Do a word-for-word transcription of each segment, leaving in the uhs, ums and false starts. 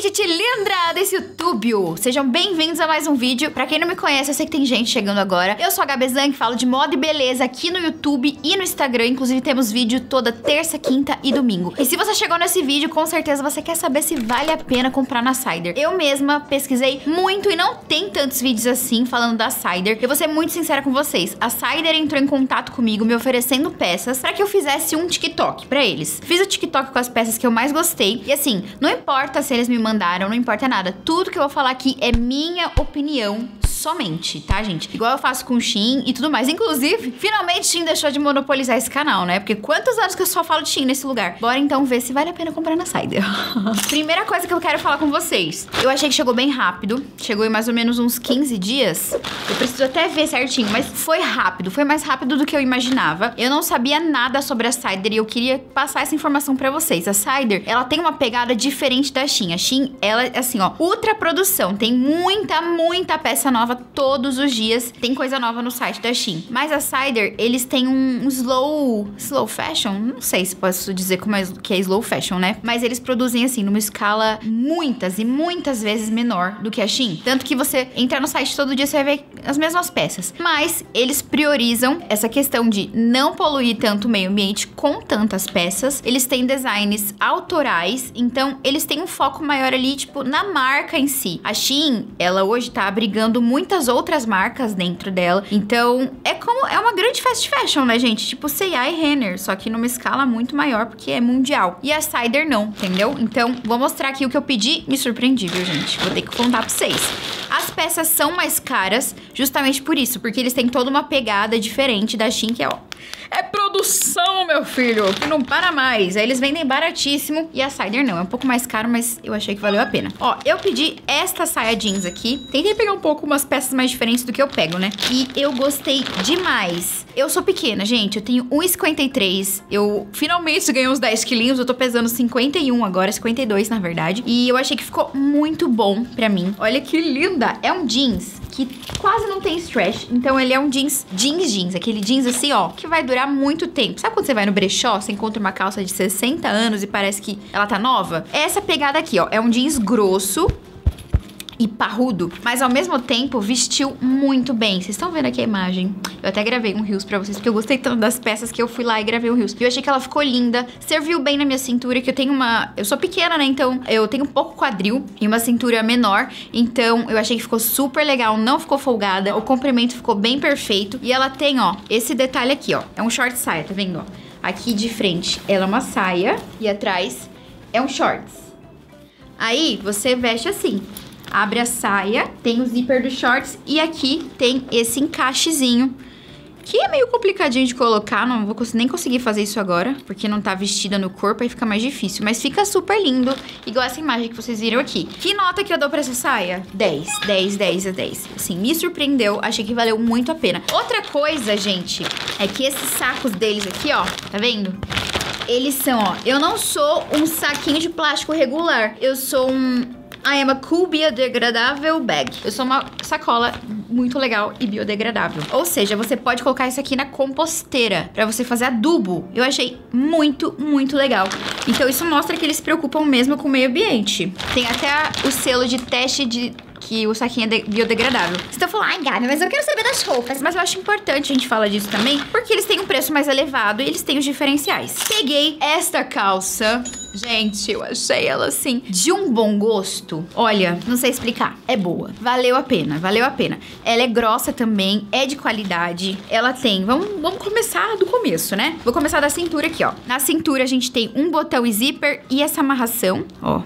gente linda desse YouTube! Sejam bem-vindos a mais um vídeo. Pra quem não me conhece, eu sei que tem gente chegando agora. Eu sou a Gabi Zang, falo de moda e beleza aqui no YouTube e no Instagram. Inclusive temos vídeo toda terça, quinta e domingo. E se você chegou nesse vídeo, com certeza você quer saber se vale a pena comprar na Cider. Eu mesma pesquisei muito e não tem tantos vídeos assim falando da Cider. Eu vou ser muito sincera com vocês. A Cider entrou em contato comigo me oferecendo peças pra que eu fizesse um TikTok pra eles. Fiz o TikTok com as peças que eu mais gostei. E assim, não importa se eles me mandaram, não importa nada. Tudo que eu vou falar aqui é minha opinião somente, tá, gente? Igual eu faço com o Shein e tudo mais. Inclusive, finalmente Shein deixou de monopolizar esse canal, né? Porque quantos anos que eu só falo de Shein nesse lugar? Bora então ver se vale a pena comprar na Cider. Primeira coisa que eu quero falar com vocês. Eu achei que chegou bem rápido. Chegou em mais ou menos uns quinze dias. Eu preciso até ver certinho, mas foi rápido. Foi mais rápido do que eu imaginava. Eu não sabia nada sobre a Cider e eu queria passar essa informação pra vocês. A Cider, ela tem uma pegada diferente da Shein. A Shein, ela é assim, ó, ultra produção. Tem muita, muita peça nova todos os dias. Tem coisa nova no site da Shein. Mas a Cider, eles têm um, um slow... Slow fashion? Não sei se posso dizer como é, que é slow fashion, né? Mas eles produzem, assim, numa escala muitas e muitas vezes menor do que a Shein. Tanto que você entra no site todo dia, você vai ver as mesmas peças. Mas eles priorizam essa questão de não poluir tanto o meio ambiente com tantas peças. Eles têm designs autorais, então eles têm um foco maior ali, tipo, na marca em si. A Shein, ela hoje tá abrigando muitas outras marcas dentro dela. Então, é como é uma grande fast fashion, né, gente? Tipo C e A e Renner, só que numa escala muito maior, porque é mundial. E a Cider não, entendeu? Então, vou mostrar aqui o que eu pedi. Me surpreendi, viu, gente? Vou ter que contar pra vocês. As peças são mais caras, justamente por isso, porque eles têm toda uma pegada diferente da Shein, que é, ó, é produção, meu filho, que não para mais. Aí eles vendem baratíssimo e a Cider não, é um pouco mais caro, mas eu achei que valeu a pena. Ó, eu pedi esta saia jeans aqui. Tentei pegar um pouco umas peças mais diferentes do que eu pego, né? E eu gostei demais. Eu sou pequena, gente, eu tenho um e cinquenta e três. Eu finalmente ganhei uns dez quilinhos, eu tô pesando cinquenta e um agora, cinquenta e dois na verdade. E eu achei que ficou muito bom pra mim. Olha que linda! É um jeans que quase não tem stretch, então ele é um jeans, jeans, jeans, aquele jeans assim, ó, que vai durar muito tempo. Sabe quando você vai no brechó, você encontra uma calça de sessenta anos e parece que ela tá nova? É essa pegada aqui, ó, é um jeans grosso e parrudo, mas ao mesmo tempo vestiu muito bem. Vocês estão vendo aqui a imagem? Eu até gravei um reels pra vocês, porque eu gostei tanto das peças que eu fui lá e gravei um reels. E eu achei que ela ficou linda, serviu bem na minha cintura, que eu tenho uma... Eu sou pequena, né? Então eu tenho um pouco quadril e uma cintura menor. Então eu achei que ficou super legal, não ficou folgada. O comprimento ficou bem perfeito. E ela tem, ó, esse detalhe aqui, ó. É um short saia, tá vendo, ó? Aqui de frente ela é uma saia e atrás é um shorts. Aí você veste assim. Abre a saia, tem o zíper dos shorts e aqui tem esse encaixezinho, que é meio complicadinho de colocar, não vou nem conseguir fazer isso agora, porque não tá vestida no corpo, aí fica mais difícil. Mas fica super lindo, igual essa imagem que vocês viram aqui. Que nota que eu dou pra essa saia? dez, dez, dez, dez. Assim, me surpreendeu, achei que valeu muito a pena. Outra coisa, gente, é que esses sacos deles aqui, ó, tá vendo? Eles são, ó, eu não sou um saquinho de plástico regular, eu sou um... I am a cool biodegradável bag. Eu sou uma sacola muito legal e biodegradável. Ou seja, você pode colocar isso aqui na composteira pra você fazer adubo. Eu achei muito, muito legal. Então isso mostra que eles se preocupam mesmo com o meio ambiente. Tem até o selo de teste de... que o saquinho é biodegradável. Vocês estão falando, ai, Gabi, mas eu quero saber das roupas. Mas eu acho importante a gente falar disso também, porque eles têm um preço mais elevado e eles têm os diferenciais. Peguei esta calça. Gente, eu achei ela, assim, de um bom gosto. Olha, não sei explicar. É boa. Valeu a pena, valeu a pena. Ela é grossa também, é de qualidade. Ela tem... Vamos, vamos começar do começo, né? Vou começar da cintura aqui, ó. Na cintura a gente tem um botão e zíper e essa amarração, ó.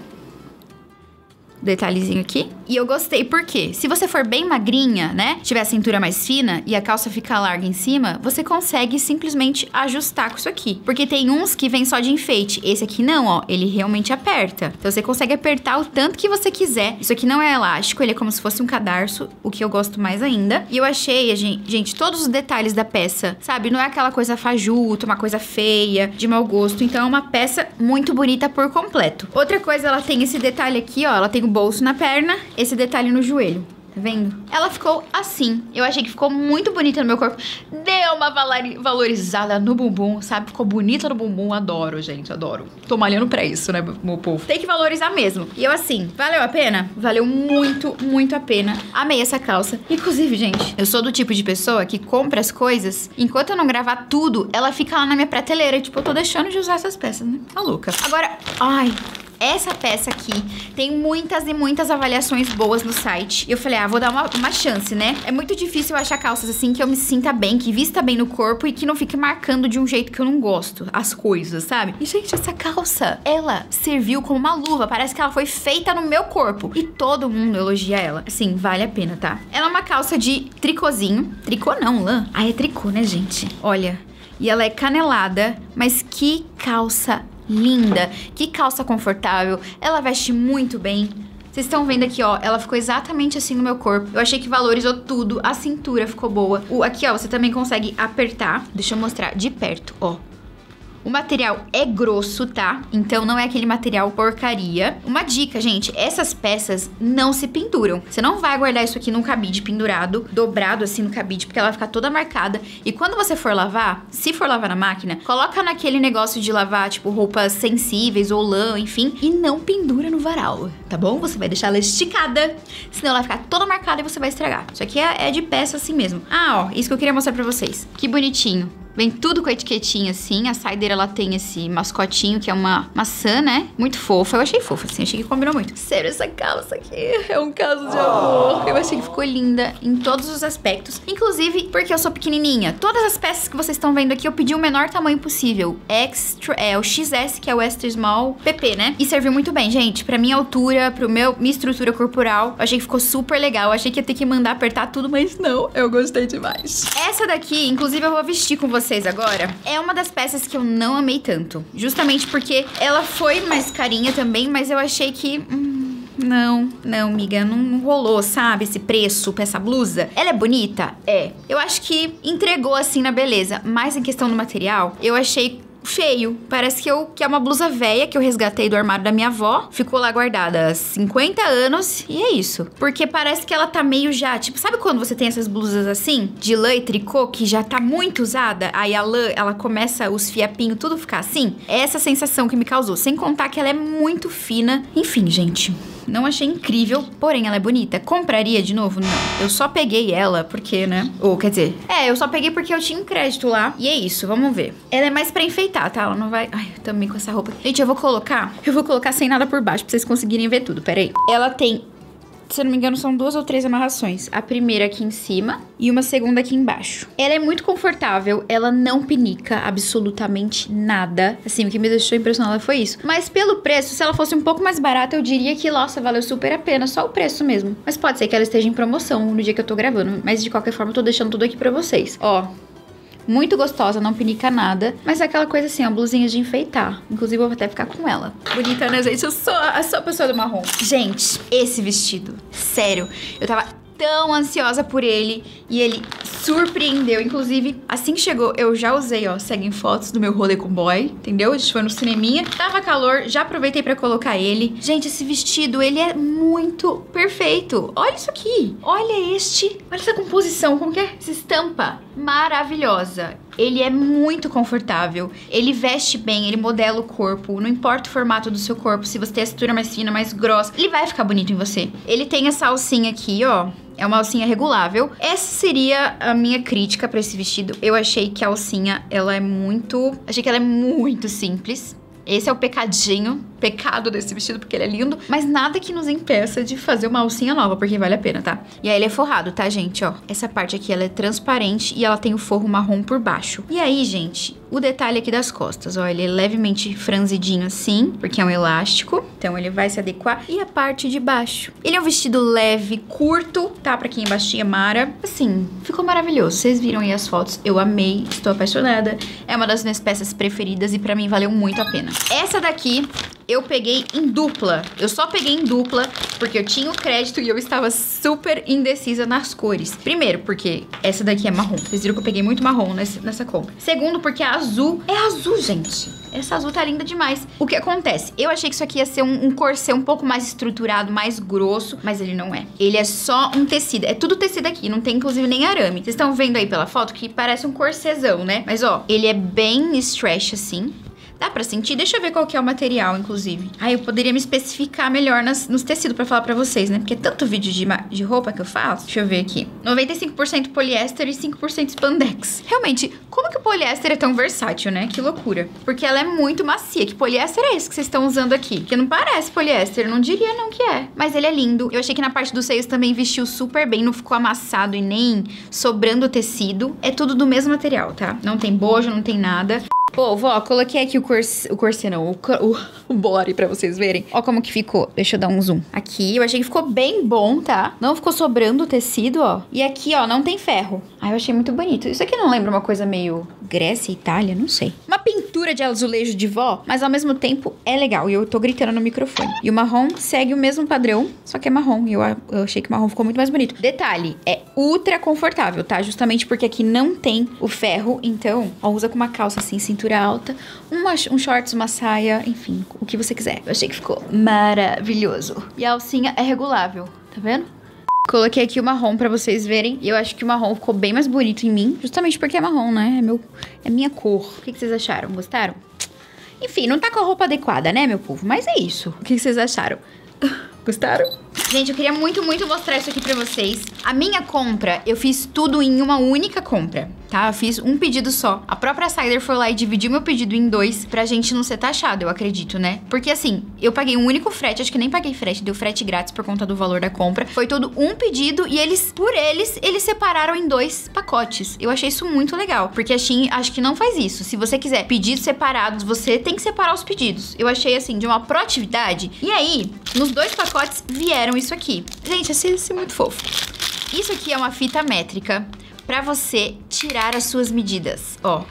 Detalhezinho aqui. E eu gostei porque se você for bem magrinha, né, tiver a cintura mais fina e a calça ficar larga em cima, você consegue simplesmente ajustar com isso aqui. Porque tem uns que vem só de enfeite. Esse aqui não, ó, ele realmente aperta. Então você consegue apertar o tanto que você quiser. Isso aqui não é elástico, ele é como se fosse um cadarço, o que eu gosto mais ainda. E eu achei, gente, gente, todos os detalhes da peça, sabe? Não é aquela coisa fajuta, uma coisa feia, de mau gosto. Então é uma peça muito bonita por completo. Outra coisa, ela tem esse detalhe aqui, ó, ela tem o bolso na perna, esse detalhe no joelho. Tá vendo? Ela ficou assim. Eu achei que ficou muito bonita no meu corpo. deu uma valari- valorizada no bumbum, sabe? Ficou bonita no bumbum, adoro, gente, adoro. Tô malhando pra isso, né, meu povo? Tem que valorizar mesmo. E eu assim, valeu a pena? Valeu muito, muito a pena. Amei essa calça. Inclusive, gente, eu sou do tipo de pessoa que compra as coisas, enquanto eu não gravar tudo, ela fica lá na minha prateleira. E, tipo, eu tô deixando de usar essas peças, né? Tá louca. Agora, ai... Essa peça aqui tem muitas e muitas avaliações boas no site. E eu falei, ah, vou dar uma, uma chance, né? É muito difícil eu achar calças assim que eu me sinta bem, que vista bem no corpo e que não fique marcando de um jeito que eu não gosto as coisas, sabe? E, gente, essa calça, ela serviu como uma luva. Parece que ela foi feita no meu corpo. E todo mundo elogia ela. Assim, vale a pena, tá? Ela é uma calça de tricôzinho. Tricô não, lã. Ah, é tricô, né, gente? Olha. E ela é canelada, mas que calça linda, que calça confortável, ela veste muito bem. Vocês estão vendo aqui, ó, ela ficou exatamente assim no meu corpo. Eu achei que valorizou tudo, a cintura ficou boa. O, aqui, ó, você também consegue apertar. Deixa eu mostrar de perto, ó. O material é grosso, tá? Então não é aquele material porcaria. Uma dica, gente, essas peças não se penduram. Você não vai guardar isso aqui num cabide pendurado, dobrado assim no cabide, porque ela vai ficar toda marcada. E quando você for lavar, se for lavar na máquina, coloca naquele negócio de lavar, tipo, roupas sensíveis ou lã, enfim, e não pendura no varal, tá bom? Você vai deixar ela esticada, senão ela vai ficar toda marcada e você vai estragar. Isso aqui é, é de peça assim mesmo. Ah, ó, isso que eu queria mostrar pra vocês. Que bonitinho. Vem tudo com a etiquetinha assim, a saideira ela tem esse mascotinho que é uma maçã, né? Muito fofa, eu achei fofa assim, achei que combinou muito. Sério, essa calça aqui é um caso de amor. Eu achei que ficou linda em todos os aspectos, inclusive porque eu sou pequenininha. Todas as peças que vocês estão vendo aqui eu pedi o menor tamanho possível. Extra, é o X S, que é o Extra Small P P, né? E serviu muito bem, gente, pra minha altura, pro meu, minha estrutura corporal. Eu achei que ficou super legal, eu achei que ia ter que mandar apertar tudo, mas não, eu gostei demais. Essa daqui, inclusive eu vou vestir com vocês vocês agora, é uma das peças que eu não amei tanto. Justamente porque ela foi mais carinha também, mas eu achei que... Hum, não, não, amiga, não, não rolou, sabe? Esse preço pra essa blusa. Ela é bonita? É. Eu acho que entregou assim na beleza, mas em questão do material, eu achei... feio. Parece que, eu, que é uma blusa velha que eu resgatei do armário da minha avó. Ficou lá guardada há cinquenta anos e é isso. Porque parece que ela tá meio já... Tipo, sabe quando você tem essas blusas assim? De lã e tricô que já tá muito usada? Aí a lã, ela começa, os fiapinhos, tudo ficar assim? É essa sensação que me causou. Sem contar que ela é muito fina. Enfim, gente... Não achei incrível, porém ela é bonita. Compraria de novo? Não. Eu só peguei ela porque, né? Ou, quer dizer... É, eu só peguei porque eu tinha um crédito lá. E é isso, vamos ver. Ela é mais pra enfeitar, tá? Ela não vai... Ai, eu também com essa roupa. Gente, eu vou colocar... Eu vou colocar sem nada por baixo pra vocês conseguirem ver tudo. Pera aí. Ela tem... Se eu não me engano, são duas ou três amarrações. A primeira aqui em cima e uma segunda aqui embaixo. Ela é muito confortável, ela não pinica absolutamente nada. Assim, o que me deixou impressionada foi isso. Mas pelo preço, se ela fosse um pouco mais barata, eu diria que, nossa, valeu super a pena. Só o preço mesmo. Mas pode ser que ela esteja em promoção no dia que eu tô gravando. Mas de qualquer forma, eu tô deixando tudo aqui pra vocês. Ó... Muito gostosa, não pinica nada. Mas é aquela coisa assim, ó, blusinha de enfeitar. Inclusive, eu vou até ficar com ela. Bonita, né, gente? Eu sou, eu sou a pessoa do marrom. Gente, esse vestido, sério, eu tava tão ansiosa por ele. E ele surpreendeu. Inclusive, assim que chegou, eu já usei, ó, seguem fotos do meu rolê com boy, entendeu? A gente foi no cineminha. Tava calor, já aproveitei pra colocar ele. Gente, esse vestido, ele é muito perfeito. Olha isso aqui. Olha este. Olha essa composição, como que é? Essa estampa maravilhosa. Ele é muito confortável, ele veste bem, ele modela o corpo, não importa o formato do seu corpo, se você tem a cintura mais fina, mais grossa, ele vai ficar bonito em você. Ele tem essa alcinha aqui, ó, é uma alcinha regulável. Essa seria a minha crítica pra esse vestido. Eu achei que a alcinha, ela é muito... Achei que ela é muito simples. Esse é o pecadinho, pecado desse vestido, porque ele é lindo. Mas nada que nos impeça de fazer uma alcinha nova, porque vale a pena, tá? E aí ele é forrado, tá, gente? Ó, essa parte aqui, ela é transparente e ela tem o forro marrom por baixo. E aí, gente, o detalhe aqui das costas, ó, ele é levemente franzidinho assim, porque é um elástico. Então ele vai se adequar. E a parte de baixo. Ele é um vestido leve, curto, tá? Pra quem é baixinha, Mara. Assim, ficou maravilhoso. Vocês viram aí as fotos. Eu amei, estou apaixonada. É uma das minhas peças preferidas e pra mim valeu muito a pena. Essa daqui eu peguei em dupla. Eu só peguei em dupla porque eu tinha o crédito e eu estava super indecisa nas cores. Primeiro, porque essa daqui é marrom. Vocês viram que eu peguei muito marrom nesse, nessa compra. Segundo, porque a azul é azul, gente. Essa azul tá linda demais. O que acontece? Eu achei que isso aqui ia ser um, um corset um pouco mais estruturado, mais grosso, mas ele não é. Ele é só um tecido. É tudo tecido aqui, não tem inclusive nem arame. Vocês estão vendo aí pela foto que parece um corsetzão, né? Mas ó, ele é bem stretch assim. Dá pra sentir? Deixa eu ver qual que é o material, inclusive. Ah, eu poderia me especificar melhor nas, nos tecidos pra falar pra vocês, né? Porque é tanto vídeo de, de roupa que eu faço. Deixa eu ver aqui. noventa e cinco por cento poliéster e cinco por cento spandex. Realmente, como que o poliéster é tão versátil, né? Que loucura. Porque ela é muito macia. Que poliéster é esse que vocês estão usando aqui? Porque não parece poliéster, não diria não que é. Mas ele é lindo. Eu achei que na parte dos seios também vestiu super bem. Não ficou amassado e nem sobrando tecido. É tudo do mesmo material, tá? Não tem bojo, não tem nada. Povo, ó, coloquei aqui o corset, o corset não, o, o, o body pra vocês verem. Ó como que ficou. Deixa eu dar um zoom. Aqui, eu achei que ficou bem bom, tá? Não ficou sobrando o tecido, ó. E aqui, ó, não tem ferro. Ah, eu achei muito bonito. Isso aqui não lembra uma coisa meio Grécia, Itália? Não sei. Uma pintura de azulejo de vó, mas ao mesmo tempo é legal. E eu tô gritando no microfone. E o marrom segue o mesmo padrão, só que é marrom. E eu, eu achei que o marrom ficou muito mais bonito. Detalhe, é ultra confortável, tá? Justamente porque aqui não tem o ferro. Então, ó, usa com uma calça assim, cintura alta, uma, um shorts, uma saia, enfim, o que você quiser. Eu achei que ficou maravilhoso. E a alcinha é regulável, tá vendo? Coloquei aqui o marrom pra vocês verem. E eu acho que o marrom ficou bem mais bonito em mim, justamente porque é marrom, né? É, meu, é minha cor. O que, que vocês acharam? Gostaram? Enfim, não tá com a roupa adequada, né, meu povo? Mas é isso. O que, que vocês acharam? Gostaram? Gente, eu queria muito, muito mostrar isso aqui pra vocês. A minha compra, eu fiz tudo em uma única compra, tá? Eu fiz um pedido só. A própria Cider foi lá e dividiu meu pedido em dois pra gente não ser taxado, eu acredito, né? Porque assim, eu paguei um único frete, acho que nem paguei frete, deu frete grátis por conta do valor da compra. Foi todo um pedido e eles, por eles, eles separaram em dois pacotes. Eu achei isso muito legal, porque a Shein acho que não faz isso. Se você quiser pedidos separados, você tem que separar os pedidos. Eu achei assim, de uma proatividade. E aí, nos dois pacotes vieram isso aqui. Gente, achei isso muito fofo. Isso aqui é uma fita métrica pra você tirar as suas medidas, ó.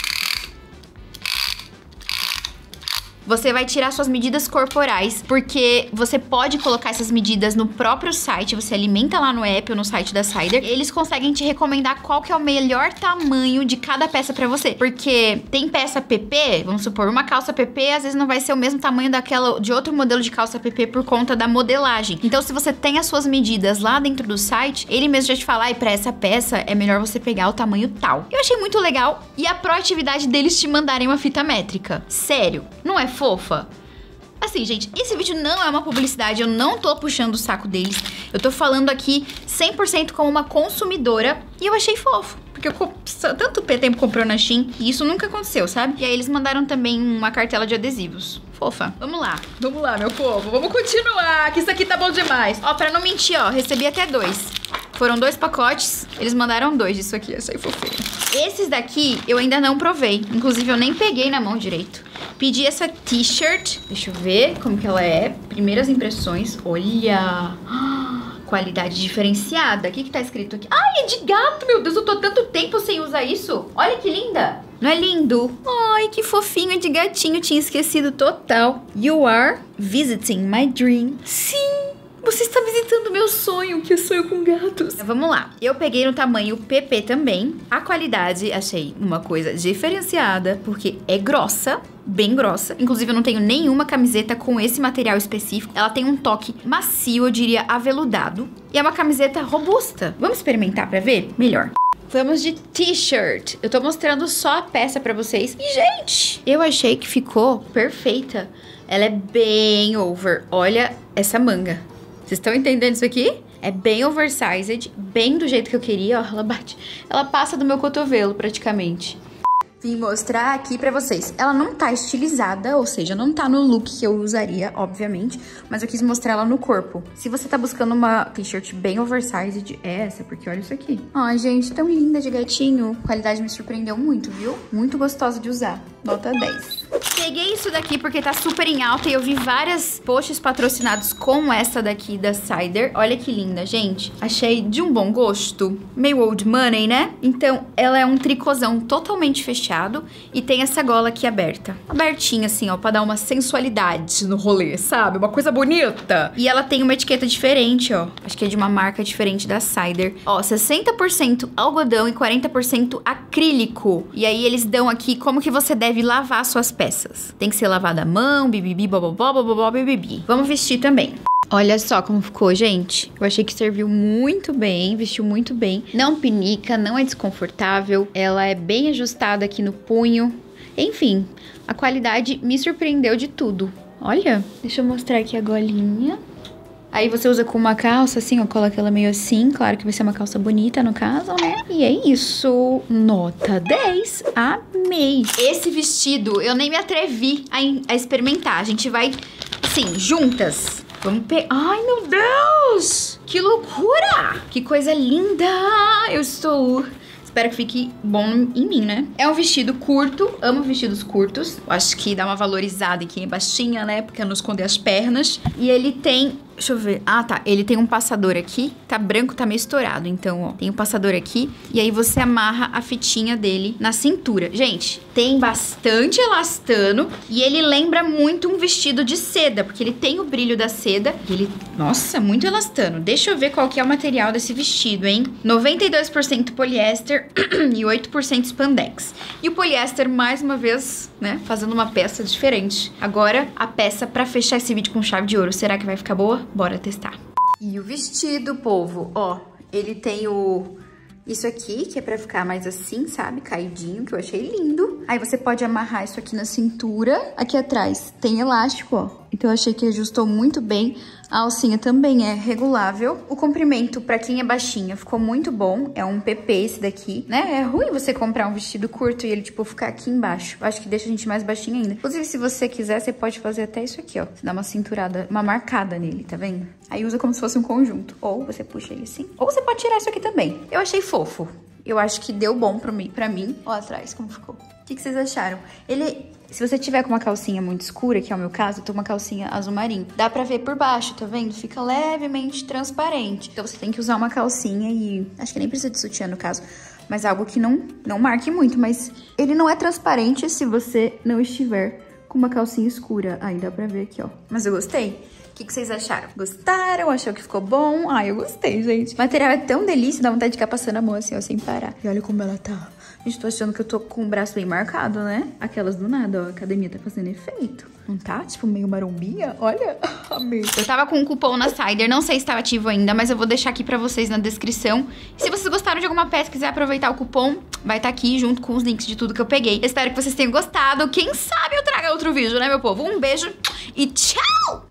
Você vai tirar suas medidas corporais, porque você pode colocar essas medidas no próprio site, você alimenta lá no app ou no site da Cider, eles conseguem te recomendar qual que é o melhor tamanho de cada peça pra você, porque tem peça P P, vamos supor, uma calça P P, às vezes não vai ser o mesmo tamanho daquela, de outro modelo de calça P P por conta da modelagem. Então, se você tem as suas medidas lá dentro do site, ele mesmo já te fala, e pra essa peça é melhor você pegar o tamanho tal. Eu achei muito legal, e a proatividade deles te mandarem uma fita métrica. Sério, não é fofa? Assim, gente, esse vídeo não é uma publicidade, eu não tô puxando o saco deles. Eu tô falando aqui cem por cento como uma consumidora e eu achei fofo. Porque eu tanto tempo comprou na Shein e isso nunca aconteceu, sabe? E aí eles mandaram também uma cartela de adesivos. Fofa. Vamos lá. Vamos lá, meu povo. Vamos continuar, que isso aqui tá bom demais. Ó, pra não mentir, ó, recebi até dois. Foram dois pacotes, eles mandaram dois disso aqui, achei fofinho. Esses daqui eu ainda não provei, inclusive eu nem peguei na mão direito. Pedi essa t-shirt, deixa eu ver como que ela é. Primeiras impressões, olha... Qualidade diferenciada. O que que tá escrito aqui? Ai, é de gato, meu Deus, eu tô tanto tempo sem usar isso. Olha que linda. Não é lindo? Ai, que fofinho, é de gatinho, tinha esquecido total. You are visiting my dream. Sim, você está visitando meu sonho, que eu sonho com gatos. Vamos lá, eu peguei no tamanho P P também. A qualidade, achei uma coisa diferenciada, porque é grossa, bem grossa. Inclusive, eu não tenho nenhuma camiseta com esse material específico. Ela tem um toque macio, eu diria aveludado. E é uma camiseta robusta. Vamos experimentar pra ver? Melhor. Vamos de t-shirt. Eu tô mostrando só a peça pra vocês. E, gente, eu achei que ficou perfeita. Ela é bem over. Olha essa manga. Vocês estão entendendo isso aqui? É bem oversized, bem do jeito que eu queria, ó, ela bate. Ela passa do meu cotovelo, praticamente. Vim mostrar aqui pra vocês. Ela não tá estilizada, ou seja, não tá no look que eu usaria, obviamente, mas eu quis mostrar ela no corpo. Se você tá buscando uma t-shirt bem oversized, é essa, porque olha isso aqui. Ai, gente, tão linda de gatinho. A qualidade me surpreendeu muito, viu? Muito gostosa de usar. Nota dez. Peguei isso daqui porque tá super em alta e eu vi várias posts patrocinados com essa daqui da Cider. Olha que linda, gente. Achei de um bom gosto. Meio old money, né? Então, ela é um tricôzão totalmente fechado e tem essa gola aqui aberta. Abertinha assim, ó, pra dar uma sensualidade no rolê, sabe? Uma coisa bonita. E ela tem uma etiqueta diferente, ó. Acho que é de uma marca diferente da Cider. Ó, sessenta por cento algodão e quarenta por cento acrílico. E aí eles dão aqui como que você deve lavar suas peças. Tem que ser lavada à mão, bibibi, bobobó, bobobó, bibibi. Vamos vestir também. Olha só como ficou, gente. Eu achei que serviu muito bem, vestiu muito bem. Não pinica, não é desconfortável. Ela é bem ajustada aqui no punho. Enfim, a qualidade me surpreendeu de tudo. Olha, deixa eu mostrar aqui a golinha. Aí você usa com uma calça, assim, ó, coloca ela meio assim. Claro que vai ser uma calça bonita, no caso, né? E é isso. Nota dez. Amei. Esse vestido, eu nem me atrevi a, a experimentar. A gente vai, assim, juntas. Vamos pegar... Ai, meu Deus! Que loucura! Que coisa linda! Eu estou... Espero que fique bom em mim, né? É um vestido curto, amo vestidos curtos. Eu acho que dá uma valorizada em quem é baixinha, né? Porque não esconder as pernas. E ele tem... Deixa eu ver. Ah, tá. Ele tem um passador aqui. Tá branco, tá meio estourado. Então, ó, tem um passador aqui. E aí você amarra a fitinha dele na cintura. Gente, tem bastante elastano. E ele lembra muito um vestido de seda. Porque ele tem o brilho da seda. E ele... Nossa, muito elastano. Deixa eu ver qual que é o material desse vestido, hein? noventa e dois por cento poliéster e oito por cento spandex. E o poliéster, mais uma vez, né? Fazendo uma peça diferente. Agora, a peça pra fechar esse vídeo com chave de ouro. Será que vai ficar boa? Bora testar. E o vestido, povo, ó, ele tem o... Isso aqui, que é pra ficar mais assim, sabe? Caidinho, que eu achei lindo. Aí você pode amarrar isso aqui na cintura. Aqui atrás tem elástico, ó. Então eu achei que ajustou muito bem. A alcinha também é regulável. O comprimento, pra quem é baixinha, ficou muito bom. É um P P esse daqui, né? É ruim você comprar um vestido curto e ele, tipo, ficar aqui embaixo. Eu acho que deixa a gente mais baixinha ainda. Inclusive, se você quiser, você pode fazer até isso aqui, ó. Você dá uma cinturada, uma marcada nele, tá vendo? Aí usa como se fosse um conjunto. Ou você puxa ele assim. Ou você pode tirar isso aqui também. Eu achei fofo. Eu acho que deu bom pra mim. Pra mim. Ó atrás, como ficou. O que, que vocês acharam? Ele... Se você tiver com uma calcinha muito escura, que é o meu caso, eu tô com uma calcinha azul marinho. Dá pra ver por baixo, tá vendo? Fica levemente transparente. Então você tem que usar uma calcinha e... Acho que nem precisa de sutiã no caso. Mas algo que não, não marque muito. Mas ele não é transparente se você não estiver com uma calcinha escura. Aí dá pra ver aqui, ó. Mas eu gostei. O que, que vocês acharam? Gostaram? Achou que ficou bom? Ai, eu gostei, gente. O material é tão delícia, dá vontade de ficar passando a mão assim, ó, sem parar. E olha como ela tá. Gente, tô achando que eu tô com o braço bem marcado, né? Aquelas do nada, ó. A academia tá fazendo efeito. Não tá? Tipo, meio marombinha? Olha. Amei. Eu tava com um cupom na Cider. Não sei se tá ativo ainda, mas eu vou deixar aqui pra vocês na descrição. E se vocês gostaram de alguma peça e quiser aproveitar o cupom, vai estar aqui junto com os links de tudo que eu peguei. Espero que vocês tenham gostado. Quem sabe eu traga outro vídeo, né, meu povo? Um beijo e tchau!